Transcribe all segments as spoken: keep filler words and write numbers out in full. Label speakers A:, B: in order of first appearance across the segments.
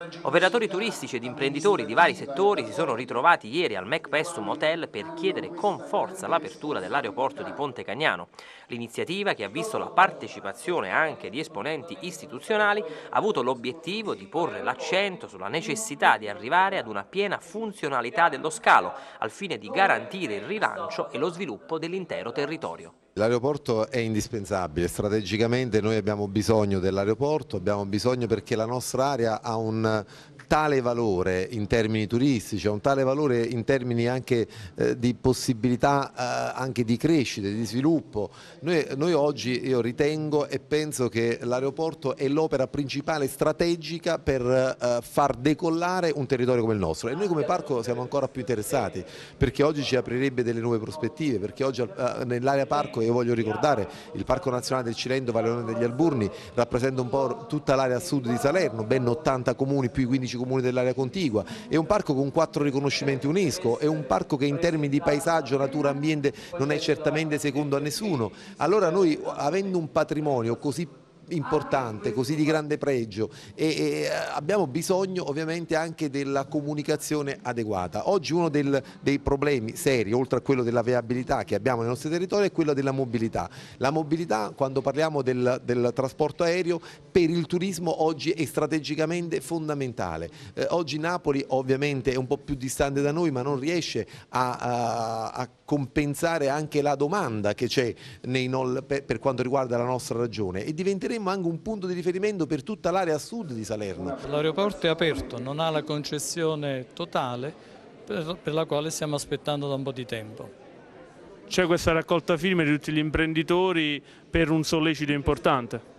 A: Operatori turistici ed imprenditori di vari settori si sono ritrovati ieri al MacPessum Hotel per chiedere con forza l'apertura dell'aeroporto di Ponte Cagnano. L'iniziativa, che ha visto la partecipazione anche di esponenti istituzionali, ha avuto l'obiettivo di porre l'accento sulla necessità di arrivare ad una piena funzionalità dello scalo, al fine di garantire il rilancio e lo sviluppo dell'intero territorio.
B: L'aeroporto è indispensabile, strategicamente noi abbiamo bisogno dell'aeroporto, abbiamo bisogno perché la nostra area ha un tale valore in termini turistici, ha un tale valore in termini anche eh, di possibilità eh, anche di crescita, di sviluppo. Noi, noi oggi io ritengo e penso che l'aeroporto è l'opera principale strategica per eh, far decollare un territorio come il nostro, e noi come parco siamo ancora più interessati perché oggi ci aprirebbe delle nuove prospettive, perché oggi eh, nell'area parco, io voglio ricordare, il Parco Nazionale del Cilento Vallone degli Alburni rappresenta un po' tutta l'area sud di Salerno, ben ottanta comuni più i quindici comuni dell'area contigua, è un parco con quattro riconoscimenti UNESCO, è un parco che in termini di paesaggio, natura, ambiente non è certamente secondo a nessuno. Allora noi, avendo un patrimonio così importante, così di grande pregio, e, e abbiamo bisogno ovviamente anche della comunicazione adeguata. Oggi uno del, dei problemi seri, oltre a quello della viabilità che abbiamo nei nostri territori, è quello della mobilità. La mobilità, quando parliamo del, del trasporto aereo, per il turismo oggi è strategicamente fondamentale. Eh, oggi Napoli ovviamente è un po' più distante da noi, ma non riesce a, a, a compensare anche la domanda che c'è per, per quanto riguarda la nostra regione, e diventeremo anche un punto di riferimento per tutta l'area sud di Salerno.
C: L'aeroporto è aperto, non ha la concessione totale per, per la quale stiamo aspettando da un po' di tempo.
D: C'è questa raccolta firme di tutti gli imprenditori per un sollecito importante.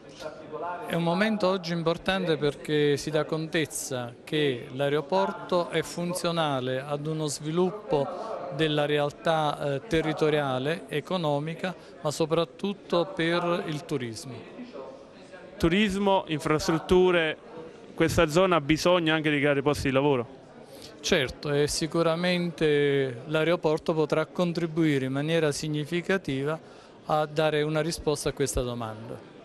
C: È un momento oggi importante perché si dà contezza che l'aeroporto è funzionale ad uno sviluppo della realtà eh, territoriale, economica, ma soprattutto per il turismo.
D: Turismo, infrastrutture, questa zona ha bisogno anche di creare posti di lavoro.
C: Certo, e sicuramente l'aeroporto potrà contribuire in maniera significativa a dare una risposta a questa domanda.